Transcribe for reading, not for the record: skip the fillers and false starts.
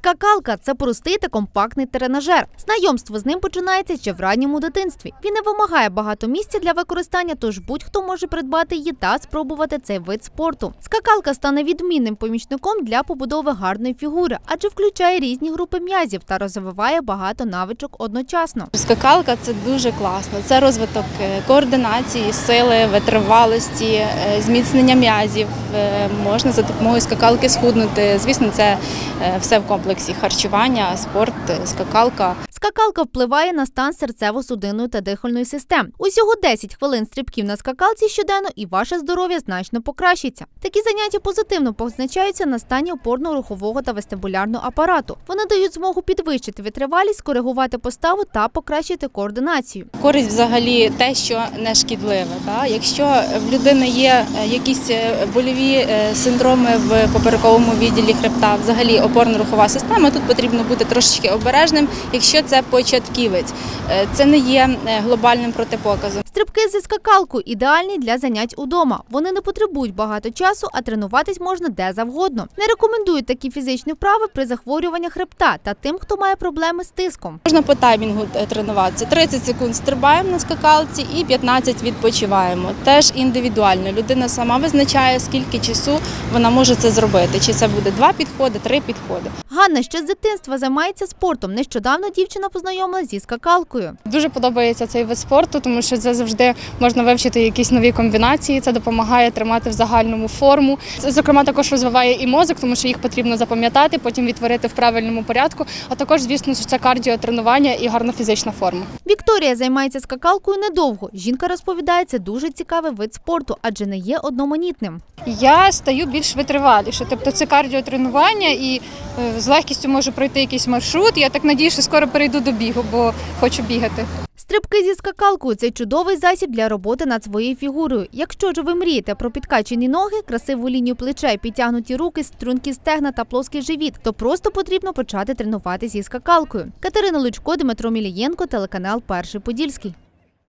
Скакалка – це простий та компактний тренажер. Знайомство з ним починається ще в ранньому дитинстві. Він не вимагає багато місця для використання, тож будь-хто може придбати її та спробувати цей вид спорту. Скакалка стане відмінним помічником для побудови гарної фігури, адже включає різні групи м'язів та розвиває багато навичок одночасно. Скакалка – це дуже класно. Це розвиток координації, сили, витривалості, зміцнення м'язів. Можна за допомогою скакалки схуднути. Звісно, це все в комплексі харчування, спорт, скакалка. Скакалка впливає на стан серцево-судинної та дихальної систем. Усього 10 хвилин стрибків на скакалці щоденно і ваше здоров'я значно покращиться. Такі заняття позитивно позначаються на стані опорно-рухового та вестибулярного апарату. Вони дають змогу підвищити витривалість, скоригувати поставу та покращити координацію. Користь взагалі те, що не шкідливе. Якщо в людини є якісь больові синдроми в поперековому відділі хребта, взагалі опорно-рухова система, тут потрібно бути трошечки обережним, якщо це початківець. Це не є глобальним протипоказом. Стрибки зі скакалкою ідеальні для занять удома. Вони не потребують багато часу, а тренуватись можна де завгодно. Не рекомендують такі фізичні вправи при захворюванні хребта та тим, хто має проблеми з тиском. Можна по таймінгу тренуватися. 30 секунд стрибаємо на скакалці і 15 відпочиваємо. Теж індивідуально. Людина сама визначає, скільки часу вона може це зробити. Чи це буде 2 підходи, 3 підходи. Ганна ще з дитинства займається спортом. Нещодавно дівчина познайомилася зі скакалкою. Дуже подобається цей вид спорту, тому що це завжди можна вивчити якісь нові комбінації, це допомагає тримати в загальному форму. Це, зокрема, також розвиває і мозок, тому що їх потрібно запам'ятати, потім відтворити в правильному порядку, а також, звісно, що це кардіотренування і гарна фізична форма. Вікторія займається скакалкою недовго. Жінка розповідає, це дуже цікавий вид спорту, адже не є одноманітним. Я стаю більш витриваліше, тобто це кардіотренування і з легкістю можу пройти якийсь маршрут. Я так надію, що скоро перейду до бігу, бо хочу бігати. Стрибки зі скакалкою – це чудовий засіб для роботи над своєю фігурою. Якщо ж ви мрієте про підкачені ноги, красиву лінію плечей, підтягнуті руки, стрункі стегна та плоский живіт, то просто потрібно почати тренуватися зі скакалкою. Катерина Лучко, Дмитро Мілієнко, телеканал Перший Подільський.